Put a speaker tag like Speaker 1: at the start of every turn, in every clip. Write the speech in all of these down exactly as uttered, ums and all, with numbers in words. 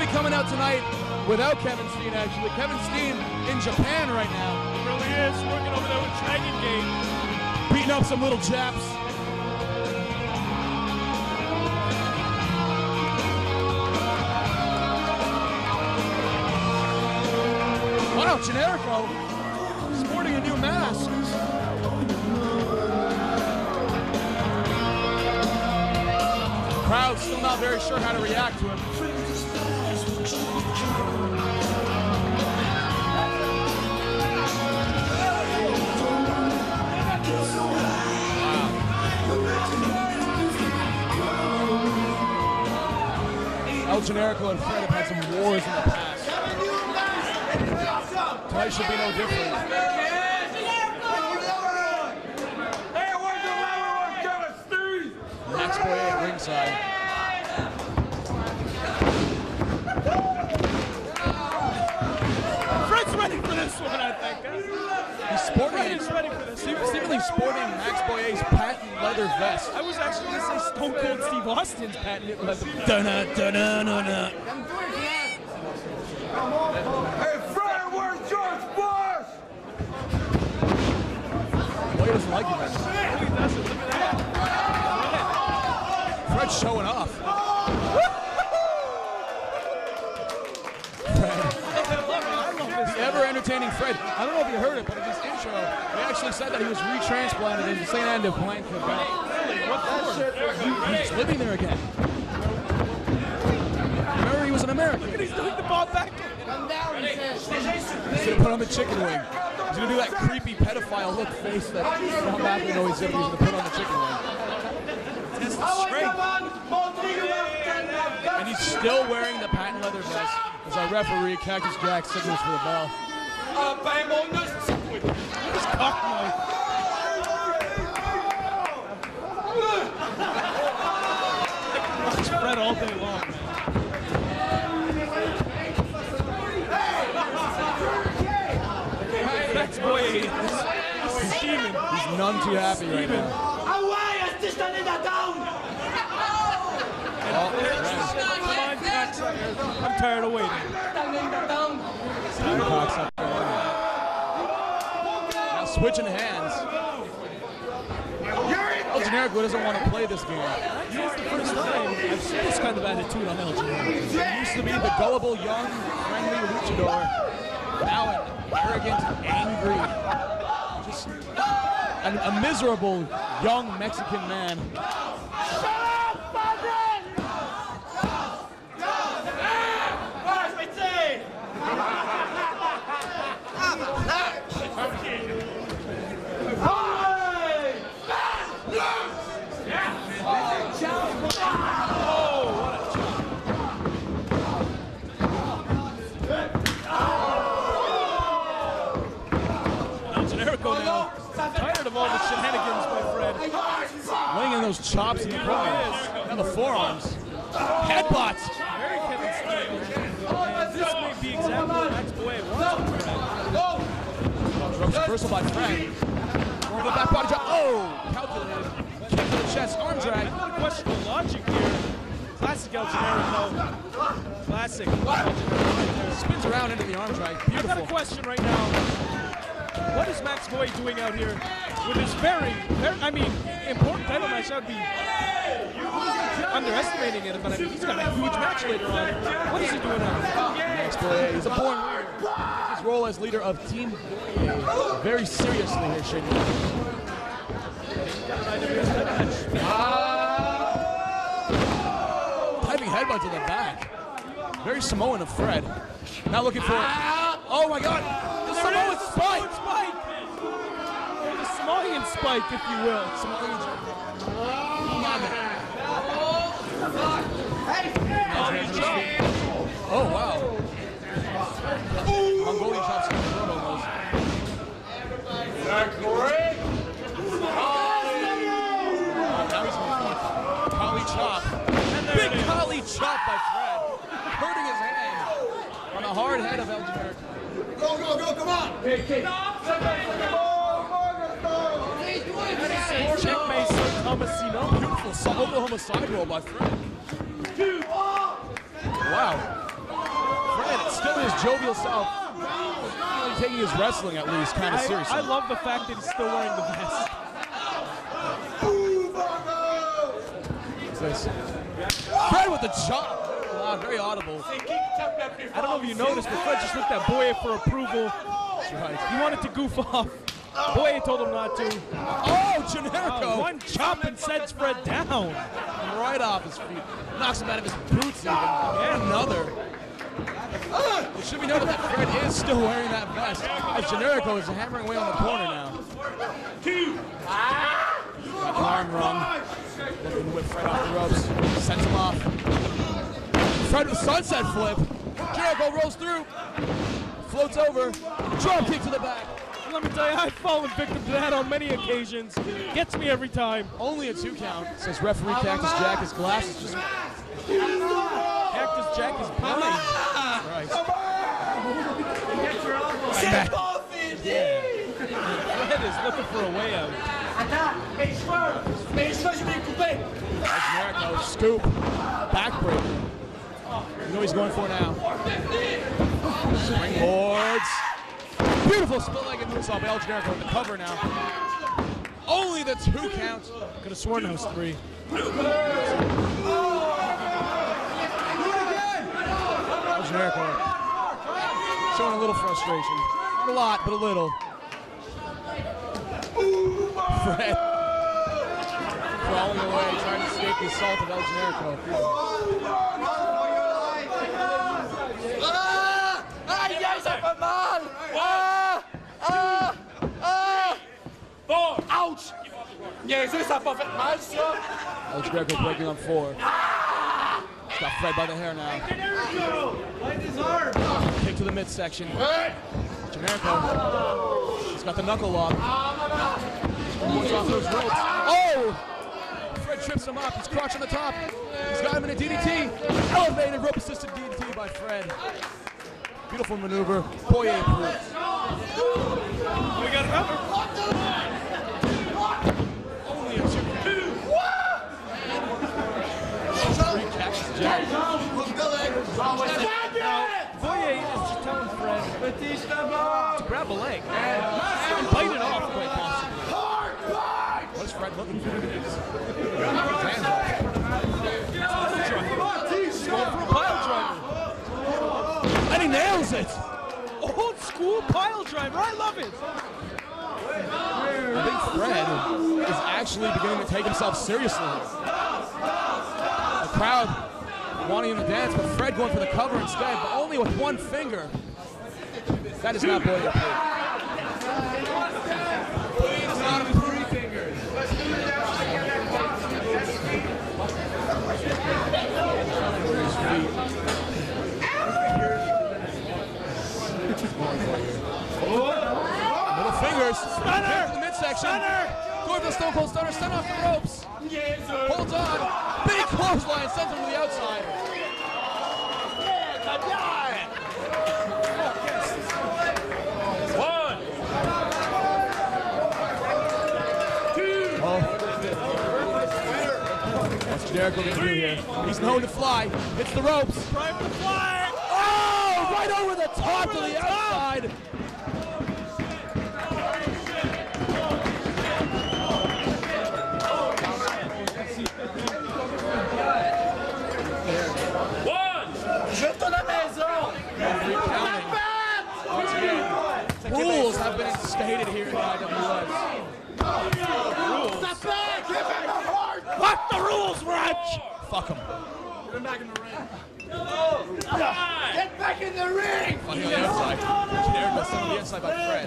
Speaker 1: coming out tonight without Kevin Steen, actually. Kevin Steen in Japan right now.
Speaker 2: He really is, working over there with Dragon Gate.
Speaker 1: Beating up some little Japs. Wow, Generico sporting a new mask. Crowd still not very sure how to react to him. Wow. El Generico and Fred have had some wars in the past. Tonight should be no different. Max Boye at ringside.
Speaker 2: Fred's ready for this one, I think.
Speaker 1: He's sporting,
Speaker 2: Fred is ready for this.
Speaker 1: seemingly sporting Max Boye's patent leather vest.
Speaker 2: I was actually going to say Stone Cold Steve Austin's patent leather vest.
Speaker 1: Dun-na, dun-na, dun-na.
Speaker 3: Hey, Fred, where's George Bush?
Speaker 1: Boye doesn't like him.
Speaker 2: No, he doesn't. Look at that.
Speaker 1: Fred's showing off. The ever-entertaining Fred. I don't know if you heard it, but in this intro, they actually said that he was retransplanted into Saint Anne de Blanc, Quebec.
Speaker 2: What for?
Speaker 1: He's living there again. Remember, he was an American.
Speaker 2: Look at he's doing the ball back.
Speaker 1: He's gonna put on the chicken wing. He's gonna do that creepy pedophile look face that Tom Backlund always said he was gonna put on the chicken wing.
Speaker 2: Test the strength.
Speaker 1: And he's still wearing the patent leather vest as our referee, Cactus Jack, signals for the bell.
Speaker 2: He's cocked now. Watch Fred all day long, man. Max Boye is steaming.
Speaker 1: He's none too happy right now.
Speaker 2: Come on, Max. I'm tired of waiting.
Speaker 1: Now switching hands. El Generico doesn't want to play this game.
Speaker 2: This is the first time I've seen this kind of attitude on El Generico.
Speaker 1: He used to be the gullible, young, friendly luchador. Now an arrogant, angry, just a, a miserable young Mexican man.
Speaker 2: Tired of all the shenanigans by Fred.
Speaker 1: Laying in those chops in the corner. Now the forearms. Headbutts.
Speaker 2: Very Kevin Steen. And this may be exactly what Max Boye wants from Fred.
Speaker 1: Drugs reversal by Fred. Over the back body drop. Oh! Calculated. Kick to the chest. Arm drag.
Speaker 2: Another question of logic here. Classic El Generico. Classic El Generico.
Speaker 1: Spins around into the arm drag.
Speaker 2: I've
Speaker 1: Beautiful.
Speaker 2: got a question right now. What is Max Boye doing out here with his very, very, I mean, important title match? I would be underestimating it, but I mean, he's got a huge match later on. What is he doing out here?
Speaker 1: Max Boye, he's a born leader. His role as leader of Team Boye very seriously here, Shane. Diving headbutt to the back. Very Samoan of Fred. Now looking for, oh my God, the Samoan spike.
Speaker 2: Spike! Or the Somalian spike, if you will.
Speaker 1: Samoan. Oh wow. Mongolian chops in the front almost.
Speaker 3: That's great.
Speaker 1: Now he's going for Kali chop. Big Kali chop by Fred. Hurting his hand on the hard head of El Generico.
Speaker 3: Go, go, go, come on. Hey, kick.
Speaker 2: Checkmate, Sir Tomasino.
Speaker 1: Beautiful Oklahoma side roll by Fred. Wow. still his jovial self. He's taking his wrestling at least kind of
Speaker 2: I,
Speaker 1: seriously.
Speaker 2: I love the fact that he's still wearing the vest.
Speaker 1: What's this? Fred with the chop. Loud, very audible.
Speaker 2: I don't know if you noticed, but Fred just looked at Boye for approval.
Speaker 1: That's right.
Speaker 2: He wanted to goof off. Boye told him not to.
Speaker 1: Oh, Generico.
Speaker 2: Oh, one chop and sends Fred down.
Speaker 1: Right off his feet. Knocks him out of his boots even. And another. It should be noted that Fred is still wearing that vest as Generico is hammering away on the corner now.
Speaker 3: Two.
Speaker 1: Got an arm rung. Looking to whip Fred off the ropes. Sends him off. Fred with the sunset flip. Generico rolls through. Floats over. Drop kick to the back.
Speaker 2: Let me tell you, I've fallen victim to that on many occasions. Gets me every time.
Speaker 1: Only a two count, says referee Cactus Jack. His glasses just...
Speaker 2: Cactus Jack is blind.
Speaker 1: Right.
Speaker 2: Fred is looking for a way out.
Speaker 1: Generico, scoop, backbreaker. You know he's going for now. Springboards. Beautiful split-legged moonsault by El Generico in the cover now. Only the two count.
Speaker 2: Could have sworn it was three.
Speaker 1: El Generico showing a little frustration. Not a lot, but a little. Fred crawling away, trying to escape the assault of El Generico.
Speaker 3: Ouch! Niaiseux, ça a pas fait mal, ça!
Speaker 1: El Generico breaking on four. He's got Fred by the hair now. Kick to the midsection. Generico. He's got the knuckle lock. Moves off those ropes. Oh! Fred trips him up. He's crouched on the top. He's got him in a D D T. Elevated rope assisted D D T by Fred. Beautiful maneuver. Boye approved.
Speaker 2: We got another.
Speaker 1: Only a two. Three Cactus Jack.
Speaker 2: Now, Boye is just telling Fred to grab a leg and bite it off quite possibly.
Speaker 1: What's Fred looking for? Hands up.
Speaker 2: Going for a pile driver.
Speaker 1: And he nails it.
Speaker 2: Old school pile driver. I love it.
Speaker 1: I think Fred is actually beginning to take himself seriously. The crowd wanting him to dance, but Fred going for the cover instead, but only with one finger. That is not Boye approved. Boye does not have three fingers. Little fingers. Stunner! To the midsection. Stunner! Going for the Stone Cold Stunner. Stun off the ropes. Holds on. Big clothesline. Sends him to the outside.
Speaker 3: One. Two.
Speaker 1: Oh. What's Generico going to do here? He's known to fly. Hits the ropes.
Speaker 2: Trying to fly.
Speaker 1: Oh! Right over the top to the outside. Rules have been instated here in the I W S. Rules.
Speaker 2: What the rules, Raj?
Speaker 1: Fuck him.
Speaker 3: Get him back in the ring. Get back in the ring!
Speaker 1: Funny on the outside. Generico sent on the inside by Fred.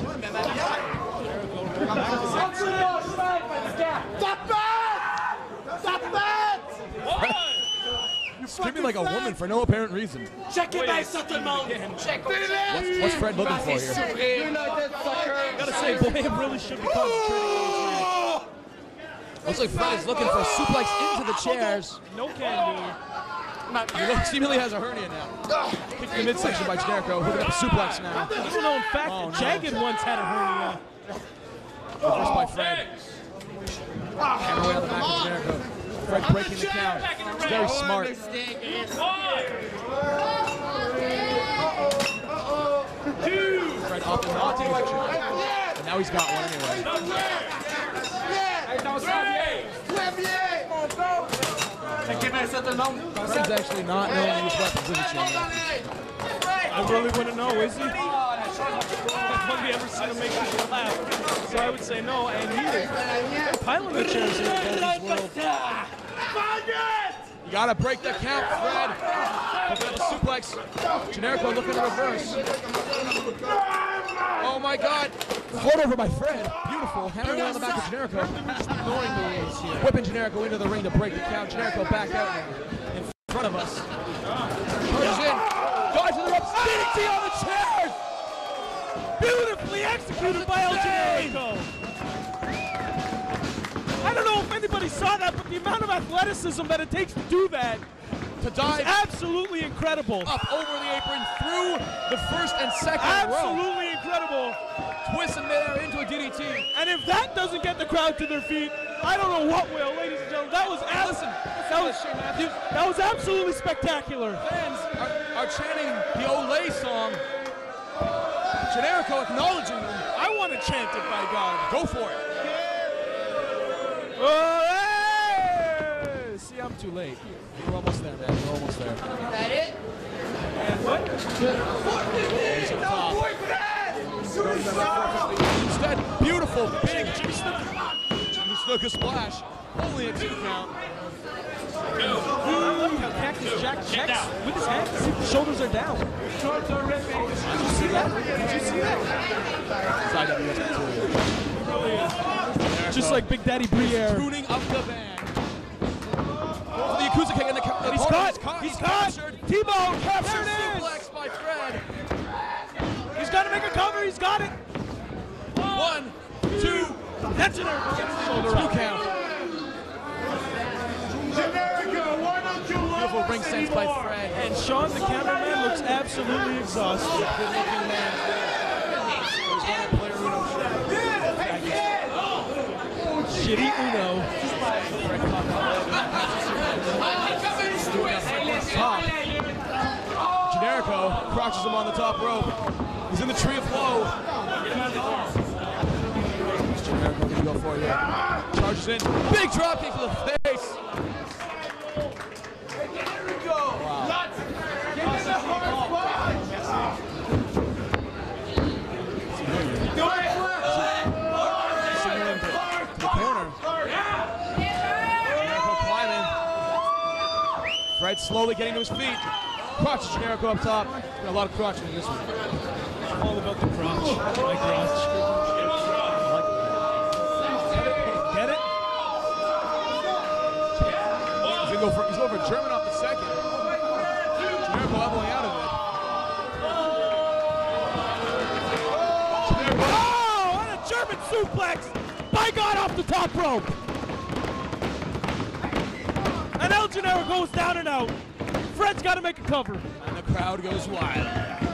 Speaker 3: Stop it! Stop it!
Speaker 1: Screaming like a woman for no apparent reason.
Speaker 3: Checkez bien ça tout le monde! Check
Speaker 1: What's, what's Fred looking for here?
Speaker 2: Gotta say, Boye really should be concentrating.
Speaker 1: Looks like Fred is looking for a suplex into the chairs.
Speaker 2: No can do.
Speaker 1: He looks, seemingly has a hernia now. Kick to the midsection by Generico. Hooking up a suplex now.
Speaker 2: Little known fact
Speaker 1: Oh,
Speaker 2: that
Speaker 1: no.
Speaker 2: Jagged once had a hernia.
Speaker 1: Reversed by Fred. Hammer away on the back of Generico. Fred breaking the count. It's very smart. Fred opted not to use the chair. And now he's got one anyway. Fred's actually not knowing to use weapons, is he, Chandler?
Speaker 2: I really wouldn't know, is he? Have we ever seen him make people laugh? So I would say no, and he is piling the chairs here in Golden's world.
Speaker 1: You gotta break the count, Fred. Looking at the suplex. Generico looking to reverse. Oh my God. Hold over by Fred. Beautiful. Hammering on the back of Generico. Ignoring the rules here. Whipping Generico into the ring to break the count. Generico back out now in front of us. Charges in. Dives to the ropes. D D T on the chairs.
Speaker 2: Beautifully executed by El Generico. I don't know if anybody saw that, but the amount of athleticism that it takes to do that
Speaker 1: to dive
Speaker 2: is absolutely incredible.
Speaker 1: Up over the apron through the first and second
Speaker 2: absolutely
Speaker 1: row.
Speaker 2: incredible.
Speaker 1: Twist in midair into a D D T.
Speaker 2: And if that doesn't get the crowd to their feet, I don't know what will, ladies and gentlemen. That was
Speaker 1: listen,
Speaker 2: that was dude, that was absolutely spectacular.
Speaker 1: Fans are, are chanting the Olay song. Generico acknowledging them.
Speaker 2: I want to chant it, by God.
Speaker 1: Go for it.
Speaker 2: Olay!
Speaker 1: See, I'm too late. We're almost there, man. We're almost there.
Speaker 3: Is that it?
Speaker 2: And what?
Speaker 1: Instead, beautiful, big Jimmy Snuka. Jimmy Snuka splash. Only a two count.
Speaker 2: I like how Cactus Jack checks with his hands. His shoulders are down. Did you see that? Did you see that?
Speaker 1: Side W S material.
Speaker 2: Just like Big Daddy Briere.
Speaker 1: Tuning up the band. Oh, the Yakuza kick in the corner.
Speaker 2: He's caught. He's caught. T-Bone
Speaker 1: Captured.
Speaker 2: There it is.
Speaker 1: Suplex by Fred.
Speaker 2: He's got to make a cover. He's got it.
Speaker 1: One, two.
Speaker 2: That's an shoulder
Speaker 1: Two
Speaker 2: up.
Speaker 1: count. Beautiful ring sense by Fred.
Speaker 2: And Sean, the cameraman, looks absolutely exhausted.
Speaker 1: Good looking man. Player Uno
Speaker 2: Shitty Uno.
Speaker 1: Top. Generico crotches him on the top rope. He's in the tree of flow. Generico gonna go for it here. Charges in. Big drop kick to the face. Fred slowly getting to his feet. Crotch Generico up top. Got a lot of crotch in this one.
Speaker 2: All about the crotch. My crotch. Get it?
Speaker 1: He's gonna go for he's going for German off the second. Generico leveling out of it. Generico.
Speaker 2: Oh, and a German suplex. By God, off the top rope. And El Generico goes down and out. Fred's got to make a cover.
Speaker 1: And the crowd goes wild.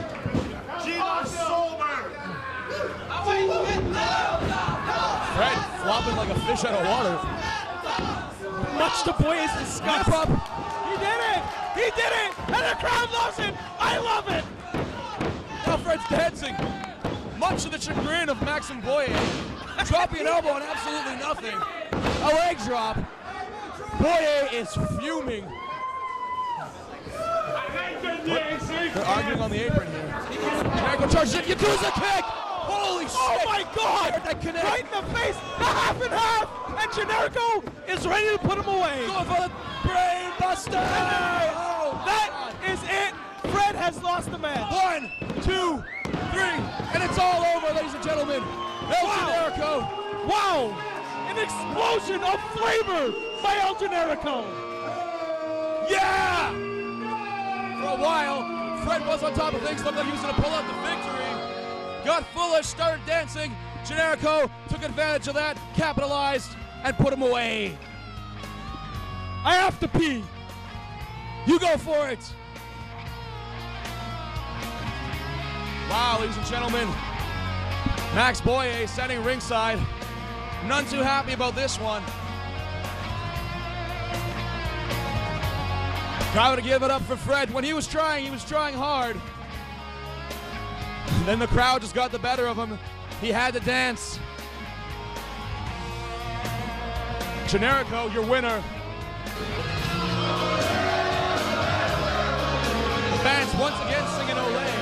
Speaker 1: Fred flopping like a fish out of water.
Speaker 2: Much to Boye's disgust.
Speaker 1: Up.
Speaker 2: He did it! He did it! And the crowd loves it! I love it!
Speaker 1: Now Fred's dancing. Much to the chagrin of Maxim Boye. Dropping an elbow on absolutely nothing. A leg drop. Boye is fuming. They're arguing on the apron here. Generico charges in. Yakuza kick! Holy shit!
Speaker 2: Oh my God!
Speaker 1: That connect.
Speaker 2: Right in the face! The half and half! And Generico is ready to put him away.
Speaker 1: Going for the brain buster! Oh,
Speaker 2: that is it! Fred has lost the match.
Speaker 1: One, two, three, and it's all over, ladies and gentlemen. El
Speaker 2: Wow.
Speaker 1: Generico.
Speaker 2: Wow! An explosion of flavor by El Generico.
Speaker 1: Yeah! For a while, Fred was on top of things, looked like he was going to pull out the victory. Got foolish, started dancing. Generico took advantage of that, capitalized, and put him away.
Speaker 2: I have to pee.
Speaker 1: You go for it. Wow, ladies and gentlemen. Max Boye standing ringside. None too happy about this one. Gotta give it up for Fred. When he was trying, he was trying hard. And then the crowd just got the better of him. He had to dance. Generico, your winner. The fans once again singing Olay.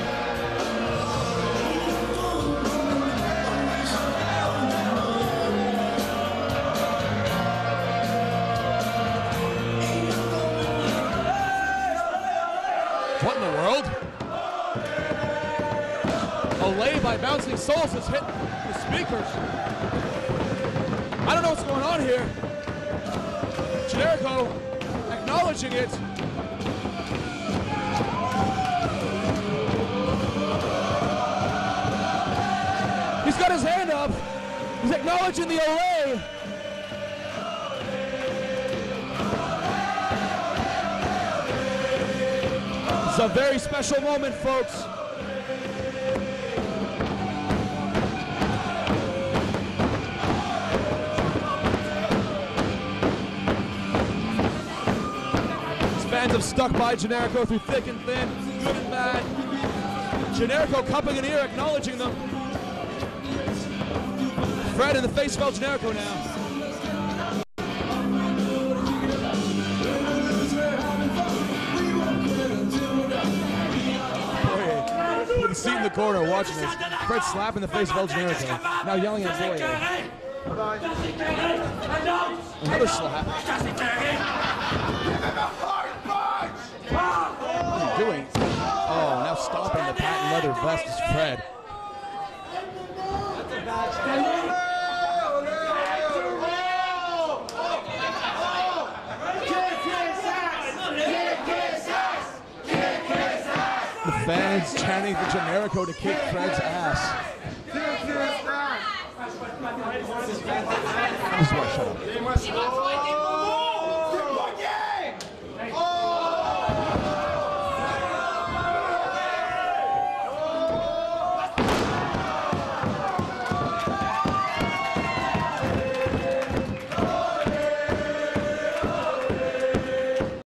Speaker 1: What in the world? Olay by Bouncing Souls has hit the speakers. I don't know what's going on here. Generico acknowledging it. He's got his hand up. He's acknowledging the Olay. It's a very special moment, folks. Fans have stuck by Generico through thick and thin, good and bad. Generico cupping an ear, acknowledging them. Fred in the face of El Generico now. Boy, with the seat in the corner watching this. Fred slapping the face of El Generico. Now yelling at Boye. Another slap. What are you doing? Oh, now stomping the patent leather vest is Fred. The fans chanting for Generico to kick Fred's ass. This is why I shut up.